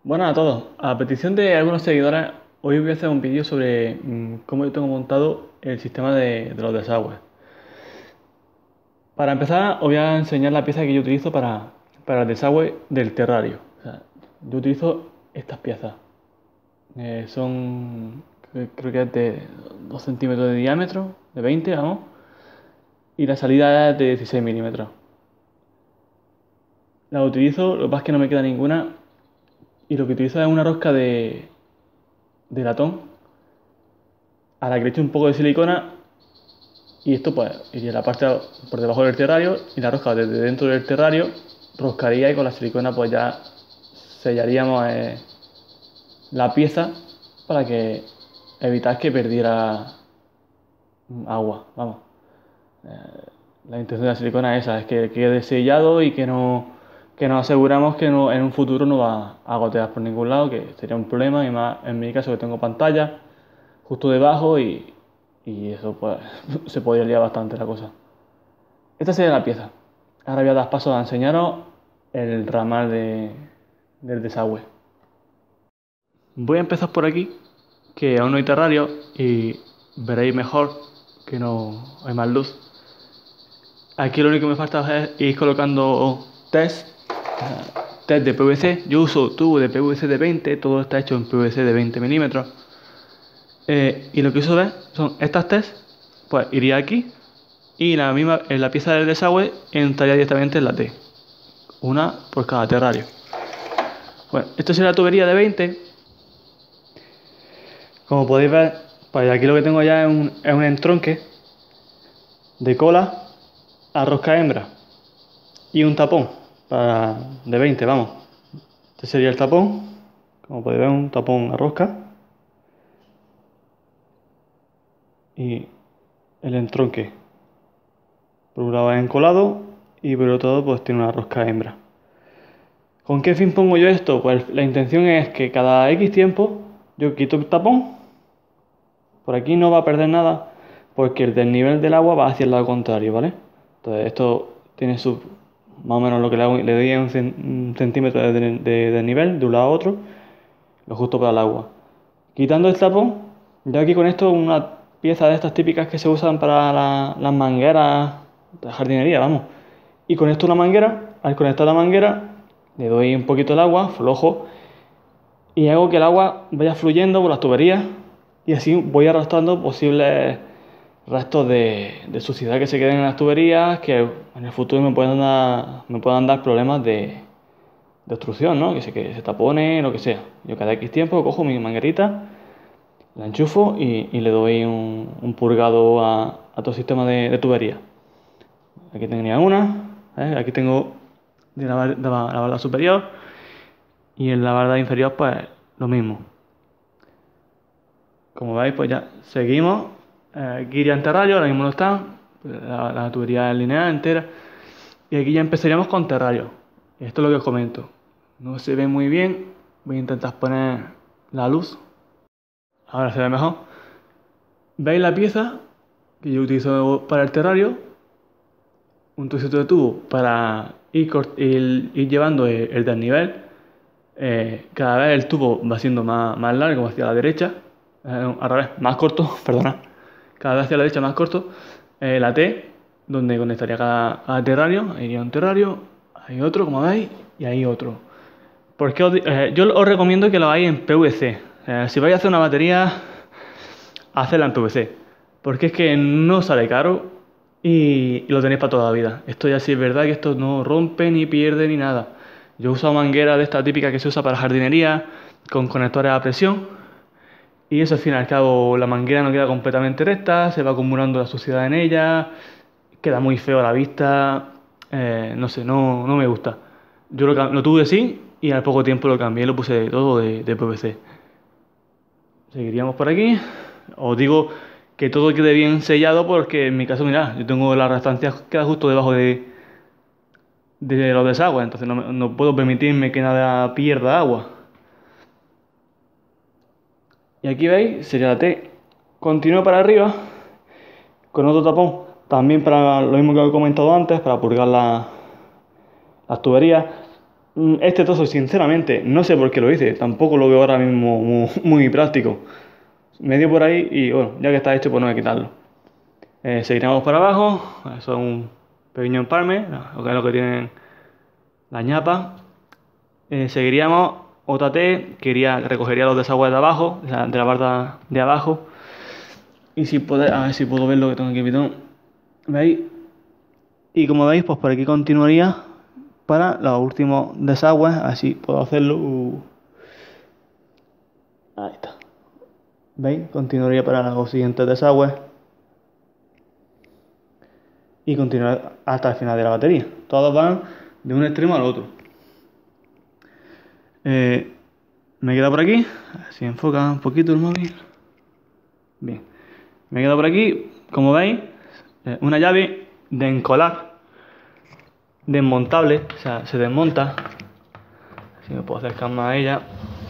Buenas a todos. A petición de algunos seguidores, hoy voy a hacer un vídeo sobre cómo yo tengo montado el sistema de los desagües. Para empezar, os voy a enseñar la pieza que yo utilizo para el desagüe del terrario. O sea, yo utilizo estas piezas. Creo que es de 2 centímetros de diámetro, de 20, vamos, y la salida es de 16 milímetros. La utilizo, lo que pasa es que no me queda ninguna, y lo que utilizo es una rosca de latón a la que le echo un poco de silicona. Y esto pues iría la parte por debajo del terrario y la rosca desde dentro del terrario roscaría y con la silicona pues ya sellaríamos la pieza para que evitar que perdiera agua. Vamos. La intención de la silicona es esa, es que quede sellado y que nos aseguramos que no, en un futuro no va a gotear por ningún lado, que sería un problema, y más en mi caso que tengo pantalla justo debajo y eso pues se podría liar bastante la cosa. Esta sería la pieza. Ahora voy a dar paso a enseñaros el ramal del desagüe. Voy a empezar por aquí, que aún no hay terrario y veréis mejor que no hay más luz. Aquí lo único que me falta es ir colocando test de PVC. Yo uso tubo de PVC de 20, todo está hecho en PVC de 20 milímetros. Y lo que uso ver son estas test, pues iría aquí y en la pieza del desagüe entraría directamente en la T. Una por cada terrario. Bueno, esto sería la tubería de 20. Como podéis ver, pues aquí lo que tengo ya es un entronque de cola a rosca hembra y un tapón de 20, vamos. Este sería el tapón, como podéis ver, un tapón a rosca y el entronque. Por un lado es encolado y por otro lado pues tiene una rosca hembra. ¿Con qué fin pongo yo esto? Pues la intención es que cada X tiempo yo quito el tapón. Por aquí no va a perder nada porque el desnivel del agua va hacia el lado contrario, ¿vale? Entonces esto tiene más o menos lo que le doy es un centímetro de desnivel de un lado a otro, lo justo para el agua. Quitando el tapón, ya aquí con esto una pieza de estas típicas que se usan para las mangueras de jardinería, vamos. Y con esto una manguera, al conectar la manguera, le doy un poquito de agua, flojo, y hago que el agua vaya fluyendo por las tuberías y así voy arrastrando posibles restos de suciedad que se queden en las tuberías que en el futuro me puedan dar problemas de obstrucción, ¿no? Que se tapone, lo que sea. Yo cada X tiempo cojo mi manguerita, la enchufo y le doy un purgado a todo el sistema de tubería. Aquí tenía una, ¿eh? Aquí tengo la barda superior y en la barda inferior pues lo mismo. Como veis, pues ya seguimos. Aquí iría en terrario, ahora mismo no está. La tubería es lineal entera. Y aquí ya empezaríamos con terrario. Esto es lo que os comento. No se ve muy bien. Voy a intentar poner la luz. Ahora se ve mejor. ¿Veis la pieza que yo utilizo para el terrario? Un trocito de tubo para ir llevando el desnivel. Cada vez el tubo va siendo más largo hacia la derecha. Al revés, más corto, perdona. Cada vez hacia la derecha más corto. La T, donde conectaría cada terrario. Ahí iría un terrario, hay otro, como veis, y ahí otro. Yo os recomiendo que lo hagáis en PVC. Si vais a hacer una batería, hacedla en PVC. Porque es que no sale caro y lo tenéis para toda la vida. Esto ya sí es verdad que esto no rompe ni pierde ni nada. Yo he usado manguera de esta típica que se usa para jardinería con conectores a presión. Y eso al fin y al cabo la manguera no queda completamente recta, se va acumulando la suciedad en ella, queda muy feo a la vista, no sé, no me gusta. Yo lo tuve así y al poco tiempo lo cambié y lo puse todo de PVC. Seguiríamos por aquí. Os digo que todo quede bien sellado porque en mi caso, mirad, yo tengo la restancia queda justo debajo de los desagües, entonces no puedo permitirme que nada pierda agua. Y aquí veis, sería la T. Continúo para arriba con otro tapón, también para lo mismo que he comentado antes, para purgar las tuberías. Este trozo, sinceramente, no sé por qué lo hice, tampoco lo veo ahora mismo muy práctico. Me dio por ahí y bueno, ya que está hecho, pues no voy a quitarlo. Seguiremos para abajo, eso es un pequeño empalme, lo que es lo que tienen las ñapas. Seguiríamos otra T, recogería los desagües de abajo, o sea, de la barda de abajo. Y si puedo, a ver si puedo ver lo que tengo aquí, pitón. ¿Veis? Y como veis, pues por aquí continuaría para los últimos desagües, así puedo hacerlo. Ahí está. ¿Veis? Continuaría para los siguientes desagües y continuar hasta el final de la batería. Todos van de un extremo al otro. Me he quedado por aquí, si enfoca un poquito el móvil. Bien, me he quedado por aquí, como veis, una llave de encolar, desmontable, o sea, se desmonta. Si me puedo acercar más a ella.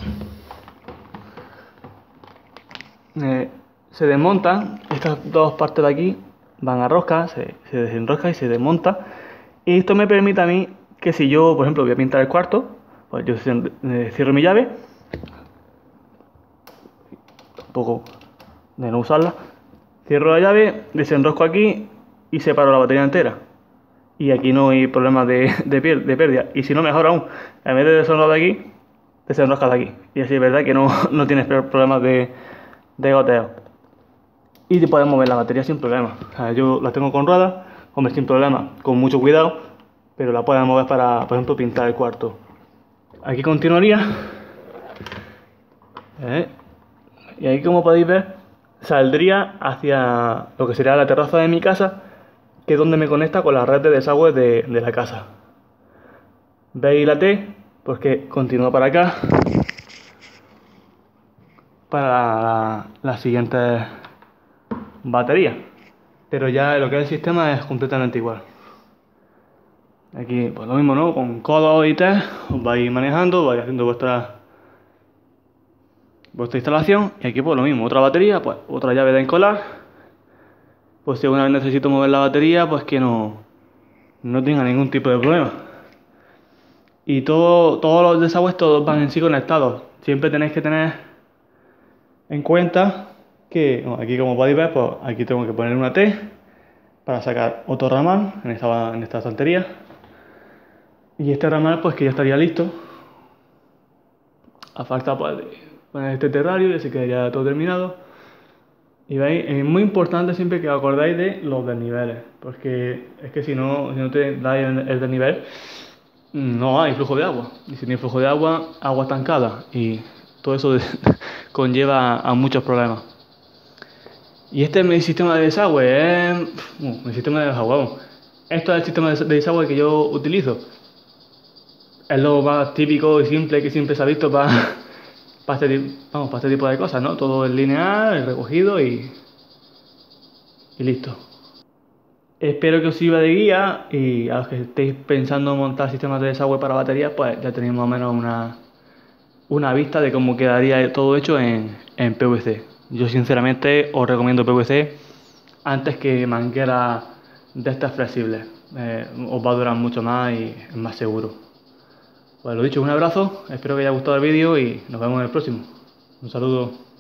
Se desmonta, estas dos partes de aquí van a rosca, se desenrosca y se desmonta. Y esto me permite a mí que si yo, por ejemplo, voy a pintar el cuarto, pues yo cierro mi llave, tampoco de no usarla, cierro la llave, desenrosco aquí y separo la batería entera. Y aquí no hay problemas de pérdida. Y si no, mejor aún, en vez de desenroscar de aquí, desenrosca de aquí. Y así es verdad que no tienes problemas de goteo. Y te puedes mover la batería sin problema. O sea, yo la tengo con ruedas, hombre, sin problema, con mucho cuidado, pero la puedes mover para, por ejemplo, pintar el cuarto. Aquí continuaría. Y ahí, como podéis ver, saldría hacia lo que sería la terraza de mi casa, que es donde me conecta con la red de desagüe de la casa. ¿Veis la T? Pues que continúa para acá, para la siguiente batería. Pero ya lo que es el sistema es completamente igual. Aquí pues lo mismo, ¿no? Con codos y test os vais manejando, vais haciendo vuestra instalación. Y aquí pues lo mismo, otra batería, pues otra llave de encolar. Pues si alguna vez necesito mover la batería, pues que no tenga ningún tipo de problema. Y todos los desagües todos van en sí conectados. Siempre tenéis que tener en cuenta que, bueno, aquí como podéis ver, pues aquí tengo que poner una T para sacar otro ramal en esta estantería. Y este ramal pues que ya estaría listo. A falta pues de poner este terrario y así quedaría todo terminado. Y veis, es muy importante siempre que os acordáis de los desniveles, porque es que si no te dais el desnivel, no hay flujo de agua. Y si no hay flujo de agua, agua estancada. Y todo eso conlleva a muchos problemas. Y este es mi sistema de desagüe, mi sistema de desagüe, vamos. Esto es el sistema de desagüe que yo utilizo. Es lo más típico y simple que siempre se ha visto para este tipo de cosas, ¿no? Todo es lineal, recogido y listo. Espero que os sirva de guía y a los que estéis pensando en montar sistemas de desagüe para baterías, pues ya tenéis más o menos una vista de cómo quedaría todo hecho en PVC. Yo sinceramente os recomiendo PVC antes que manguera de estas flexibles. Os va a durar mucho más y es más seguro. Pues lo dicho, un abrazo, espero que os haya gustado el vídeo y nos vemos en el próximo. Un saludo.